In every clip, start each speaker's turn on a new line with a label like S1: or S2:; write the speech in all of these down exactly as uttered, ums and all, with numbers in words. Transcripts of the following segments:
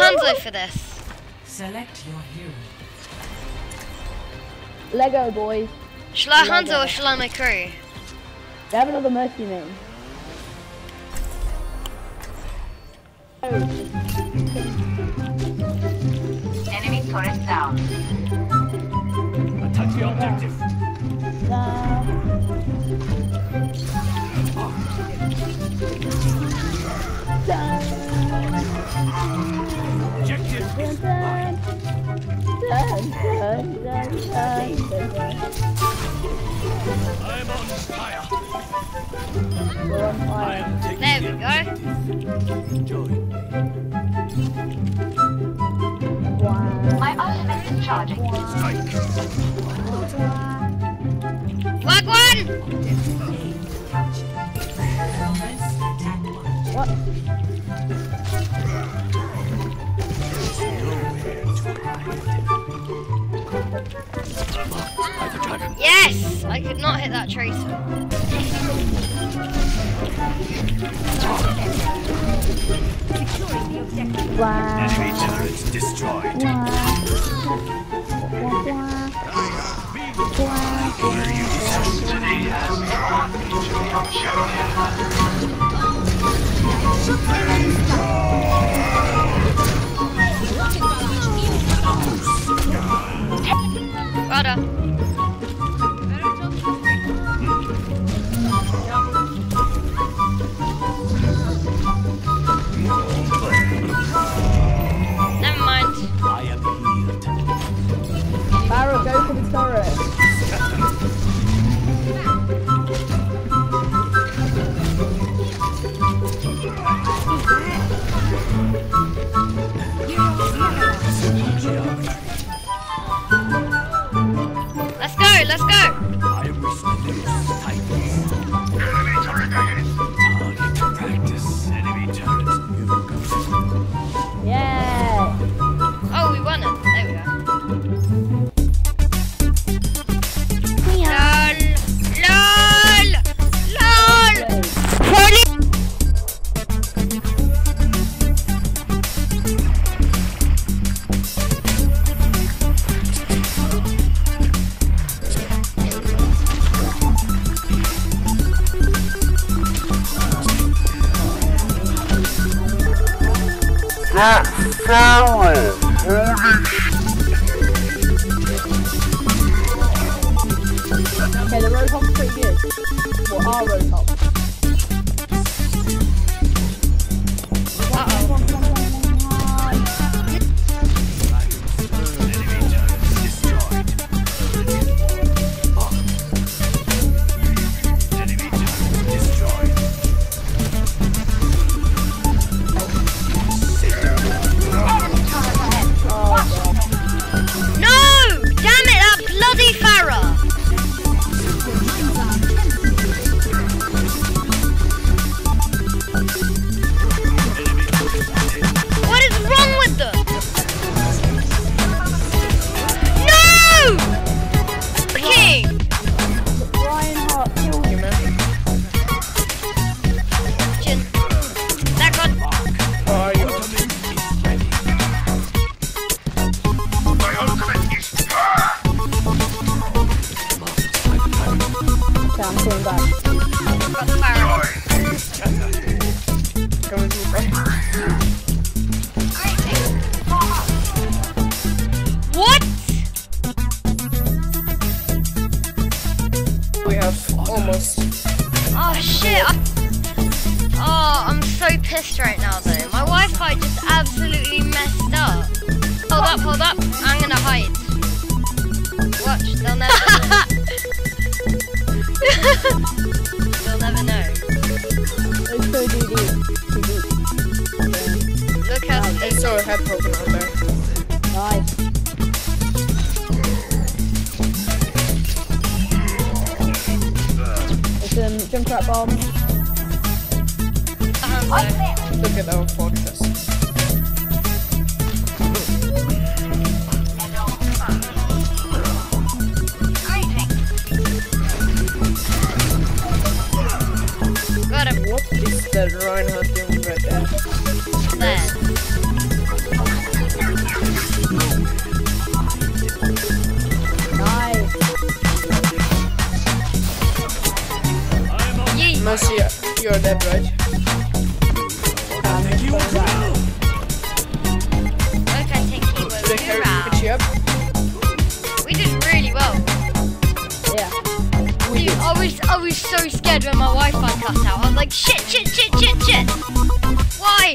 S1: Hanzo for this.
S2: Select your hero.
S3: Lego boys.
S1: Shall I
S3: Lego.
S1: Hanzo or shall I my crew?
S3: They have another mercy main.
S4: Enemy turret down.
S5: Attack the objective. Objective is mine. I'm on fire. I am taking
S1: There we
S5: it.
S1: go.
S5: Join me.
S4: My ultimate is charging.
S5: Strike.
S1: Wag one!
S3: What?
S5: By the dragon.
S1: Yes! I could not hit that tracer.
S3: Wow.
S5: Enemy turrets destroyed. Where you destiny has drawn me to the objective.
S1: Well done. Never mind.
S5: I am healed.
S3: Barrow, go for the turret.
S1: Let's go, let's go.
S5: I wish to lose titles. Enemy turret ahead. Target practice. Enemy turret. You go.
S3: Yeah.
S1: Oh, we won it. There we go. LOL! LOL! LOL! Holy!
S5: That sour.
S3: Okay, the Roadhog's pretty good. Well, our Roadhog.
S1: Uh-oh.
S5: Enemy turret destroyed. Enemy turret destroyed.
S1: No! Damn it, that bloody Farah! What is wrong with them? No! King!
S3: Reinhardt killed you, man.
S1: Chin. That got...
S3: Oh, you
S5: My ultimate is
S3: Okay, I'm coming back.
S1: got the Farah.
S3: Coming through, bro.
S1: What?
S3: We have almost.
S1: Oh shit! I... Oh, I'm so pissed right now though. My Wi-Fi just absolutely messed up. Hold up, hold up. I'm gonna hide. Watch, they'll never They'll never know.
S3: It's so D D.
S1: Look how
S3: They
S1: stupid.
S3: saw a head poking out there. Nice. It's um, Junkrat bomb.
S1: Hanzo.
S3: Look at our fortress.
S1: Got him.
S3: What is the Reinhardt doing right there?
S1: There.
S3: you're dead, right?
S5: Take you around.
S1: Look, I think he was
S3: Did I carry
S1: around.
S3: pitch you up?
S1: We did really well.
S3: Yeah.
S1: Dude, I was, I was so scared when my Wi-Fi cut out. I was like, shit, shit, shit, shit, shit. Why?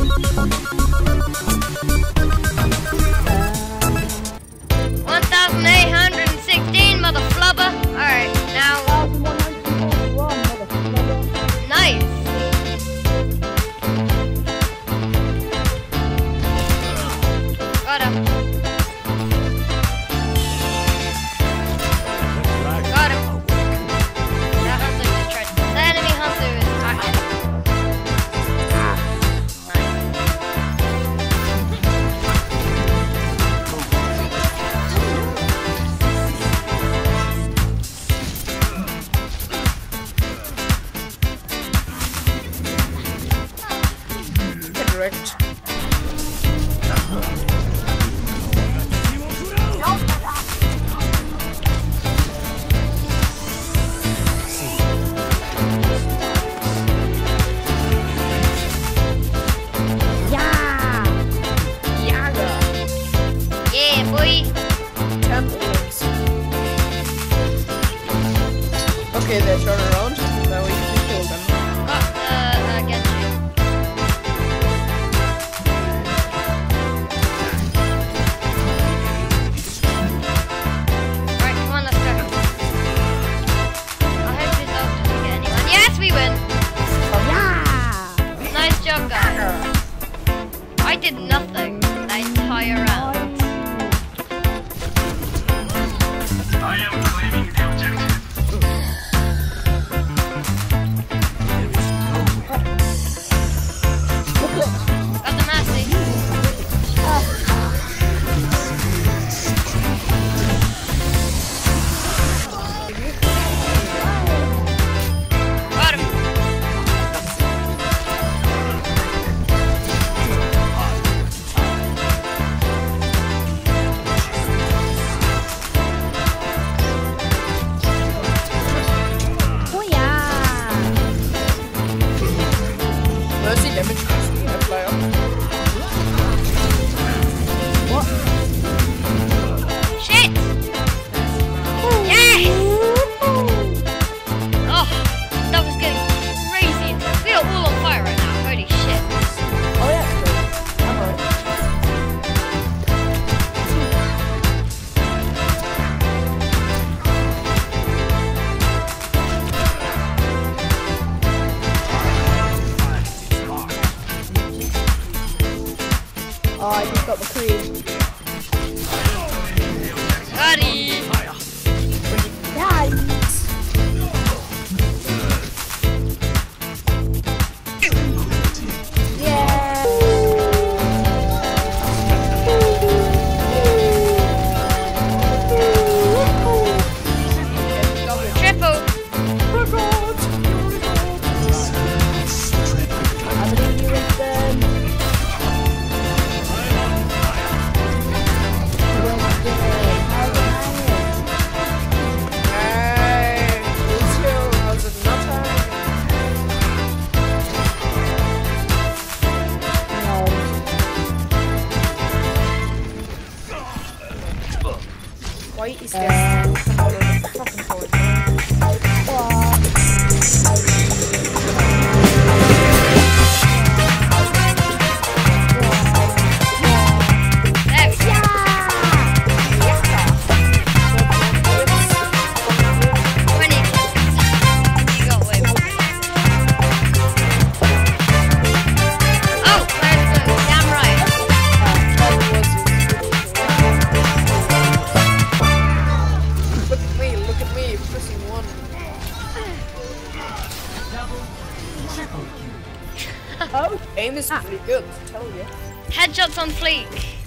S1: one thousand eight hundred sixteen, mother flubber. Alright, now, nice. Got him. Got him. That Hanzo just tried. The enemy Hanzo is active.
S3: Correct.
S1: Yeah, boy.
S3: Templars. Okay, they're turning around. Now we can kill them.
S1: Got the uh, Genji. Right, come on, let's go. I hope this ult doesn't get anyone. Yes, we win.
S3: Yeah!
S1: Nice job, guys. I did nothing the entire round.
S5: I am claiming the objective.
S1: Got the Mercy. Got him.
S3: Mercy damage. I fly up. What?
S1: Shit! Yes! Oh, that was getting crazy intense. We are all on fire right now. Holy shit.
S3: Oh yeah. I'm alright. Oh, I just got the cream.
S1: Got it.
S3: Nice. Yeah.
S1: Triple.
S3: I believe you with them. Why is there fucking forward?
S1: There we go. twenty kills. You got away with it. Oh, where's the damn right?
S3: Look at me, look at me, pressing one. Oh, aim is pretty good, I tell you.
S1: Headshots on fleek.